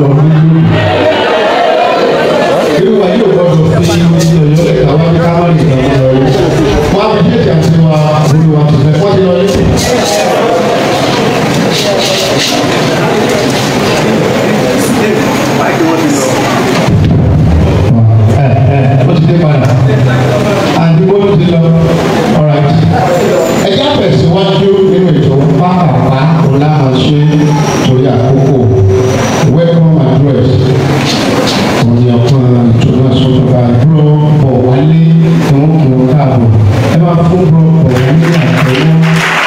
lọ nínú. Irú wa yóò gbọdọ̀ fi ìyọ̀lẹ̀ àwọn kámọ́lì kan lọ rí. Wọ́n á fi ṣèṣì àti wa olúwa tó fẹ́ fọ́jú lọ rí. Ó ti dé padà. Àdúgbò ló ti lọ. Ẹjẹ́ àfẹ̀síwájú nínú ètò pápá ọ̀làmọ̀ṣe torí àkókò welcome address. Òní ọ̀pọ̀ ètò náà sọ̀rọ̀ àdúró bọ̀ wálé ìwọ̀n káàbọ̀. Ẹ máa fún bọ̀ wálé àtẹ̀wọ́.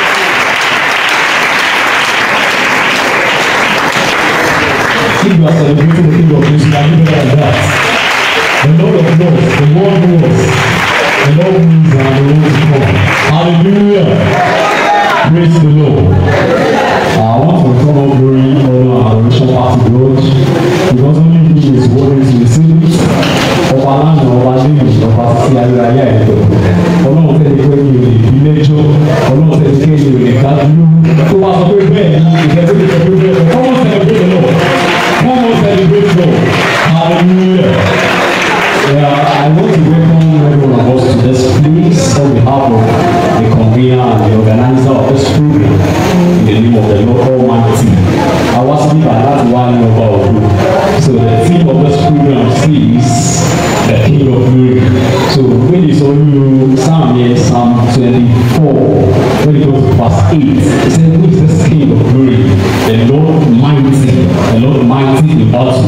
If you are celebrating the King of Kings, you can do better than that. The Lord of Lords, the Lord who was, the Lord who is, and the Lord is come. Hallelujah! Praise the Lord. I want to return all glory, honor, and adoration back to God, because only He is worthy to receive it. Ọba aláàánú, ọba lẹ́yìn, ọba tí ayérayé ẹ̀dọ̀. Ọlọ́run tẹ́lẹ̀ pé mi ò lè bí lẹ́jọ́. Ọlọ́run tẹ́lẹ̀ pé mi ò lè dá dúró. Tó bá sọ pé bẹ́ẹ̀ ni ìfẹ́ tó lè sọ pé bẹ́ẹ̀ ni. Come on, celebrate the Lord. Come on, celebrate God. Hallelujah. I want to welcome every one of us to this place on behalf of the convener and the organizer of this program in the name of the Lord Almighty. I was to give that one over. So the theme of this program is the King of Glory. So when you saw you Psalm 24, when it goes to verse 8, it says, who is this King of Glory? The Lord mighty in battle.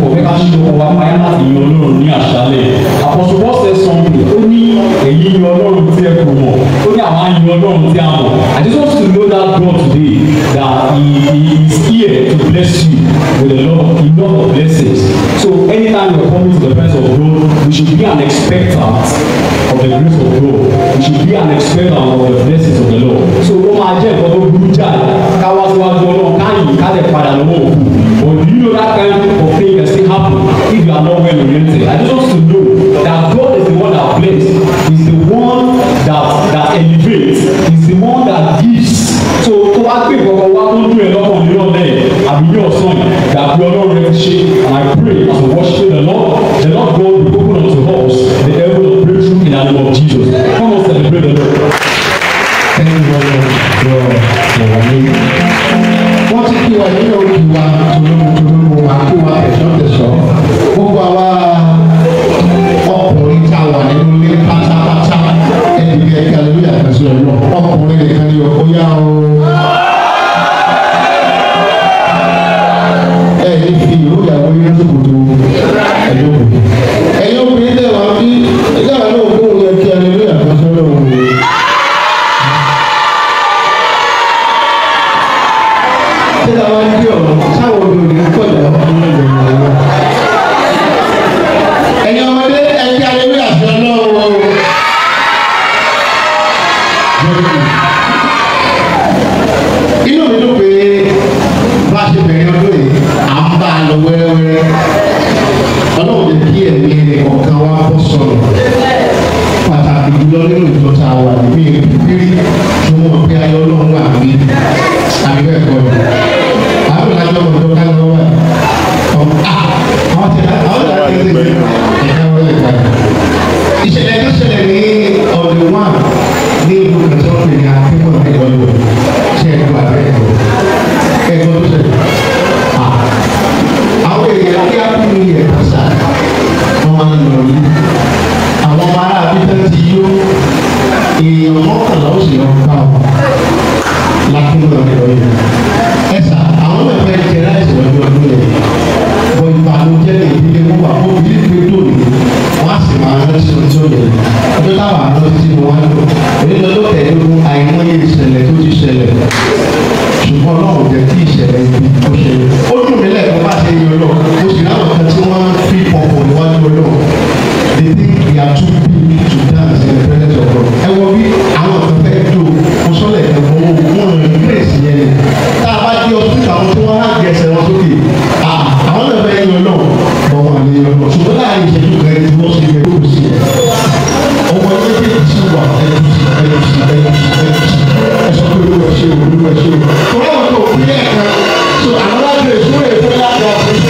Apostle Paul says something. Only a year Ọlọ́run tí ẹ kò mọ̀. Only àwọn ayé Ọlọ́run tí a mọ̀. I just want to know that God today that He is here to bless you with a lot of blessings. So anytime we are coming to the presence of God, we should be an expectant of the grace of God. We should be an expectant of the blessings of the Lord. So ó máa jẹ́ nǹkan tó burú jáde káwá síwájú Ọlọ́run káyìn ká lè padà lọ́wọ́ òkú. But do you know that kind of thing can still happen if you are not well oriented? I just want to know that God is the one that blesses, is the one that elevates, is the one that gives. So tó wá gbé ìkọ̀kọ̀ wá tó dún ẹ̀ lọ́kàn ní ọ̀lẹ́ àbí ní ọ̀sán dàbí Ọlọ́run rẹ̀ ṣe, and I pray as we worship the Lord God will open unto us the heaven of breakthrough in the name of Jesus. Come on, celebrate the Lord. Thank you very much for me. Wọ́n ti kí wa nínú òkè wa tòlómù àkíwá ẹ̀ṣọ́ tẹ̀sọ́. Gbogbo àwa ọkùnrin tá a wà nínú ilé pátápátá ẹ̀dì bí ẹ̀ka lórí àgbàsọ ẹ̀ lọ. Ọkùnrin nìkan ni ọkọ yá o. Ẹ ní fi ìró ìyàwó yẹn tó kòtò ẹ̀yọ́ kò. Ẹ̀yọ́ obìnrin tẹ̀ wá bí ẹ̀jẹ̀ àwọn náà kó yẹ kí ẹ lórí àgbàsọ lọ́wọ́. Sáwọn olórí kọjá ọmọ ìlú ẹ̀yin ọmọdé ẹ̀kí ayélujára àti ọlọ́wọ́ inú mi ló pé bá a ṣe bẹ̀rẹ̀ ọdún yìí à ń bá a lọ wẹ́rẹ́wẹ́rẹ́ ọlọ́run lè kí ẹ̀mí ọ̀kan wa bọ́ sọ̀rọ̀ pàtàkì jùlọ nínú ìjọta wà níbi ìrírí tí wọ́n pé ayé ọlọ́run wà ní àbí bẹ́ẹ̀ kọ́ ni. Àwọn ìlànà ọmọdé ká lọ wá àwọn ti ṣe ẹ̀ka wọlé ká. Ìṣẹ̀lẹ̀ tó ṣẹlẹ̀ ní ọdún wa ní ìlú kẹsàn-án pè ní akẹ́kọ̀ọ́ ẹ̀kọ́ lọ ṣe ẹ̀kọ́ àbẹ́ ẹ̀kọ́ tó ṣẹlẹ̀. Àwọn èèyàn kí á kún ní ẹ̀ka sá wọ́n máa ń lọ yìí. Àwọn ọmọ ará abíjá ti yó èèyàn mọ́kànlá ó sì lọ ká ọ lákúndọ̀ ẹ̀rọ yìí. Ẹ̀sà àwọn ọmọ ẹ̀fẹ́ jẹ láìsí ọjọ́ ọdún yẹn. Bọ̀ ìbànújẹ́ lè dídé mú wà fún bí pé lónìí wọ́n á sì máa rántí ọjọ́ yẹn. Ọjọ́ táwọn àná ti mú wọn lò. Onídọ́dọ́ tẹ̀lé àìmọye ìṣẹ̀lẹ̀ tó ti ṣẹlẹ̀. Ṣùgbọ́n Ọlọ́run jẹ́ kí ìṣẹ̀lẹ̀ ibi tó ṣẹlẹ̀. Ó dùn mí lẹ́ẹ̀kan bá ṣe yọ lọ. Mo sì ráwọn kan tí wọ́n fi pọ̀pọ̀ níwájú Ọlọ́run. They think they are too big to dance in the presence of God. Ẹ wọ bí àwọn kan fẹ́ tó mo sọ́lẹ̀ ẹ̀kọ́ wọn rìn grace yẹn. Tá a bá di ọtún àwọn tí wọ́n á gẹ̀ẹ́sẹ̀ wọn sókè. Àwọn náà fẹ́ yọ náà bọ̀ wọn lè yọ náà. Ṣùgbọ́n láàrin ìṣẹ́jú kan ẹni tí wọ́n ṣe yẹ kó sí ẹ̀. Ọmọ ẹgbẹ́ tí ti wà ẹ sọ pé olúwa ṣe o. Kọ́lá wọn kò kú yẹ kan. So àwọn alágbèrè ìṣúra ìfẹ́ láti ọ̀sẹ̀